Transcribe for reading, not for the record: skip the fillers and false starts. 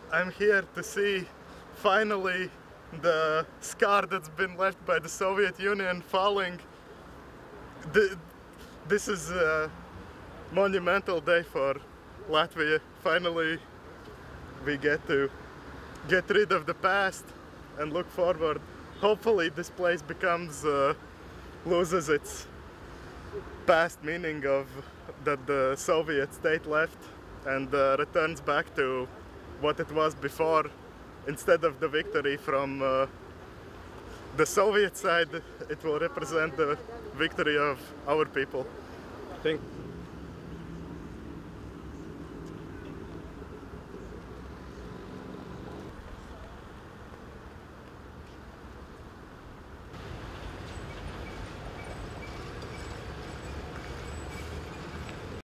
I'm here to see finally the scar that's been left by the Soviet Union falling. This is a monumental day for Latvia. Finally we get to get rid of the past and look forward. Hopefully this place loses its past meaning of that the Soviet state left and returns back to what it was before. Instead of the victory from the Soviet side, it will represent the victory of our people. Thank